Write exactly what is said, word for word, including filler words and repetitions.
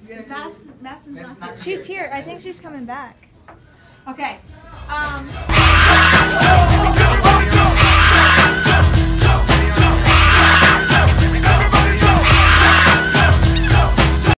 Is Madison, Madison's not here. She's here. I think she's coming back. Okay. Um.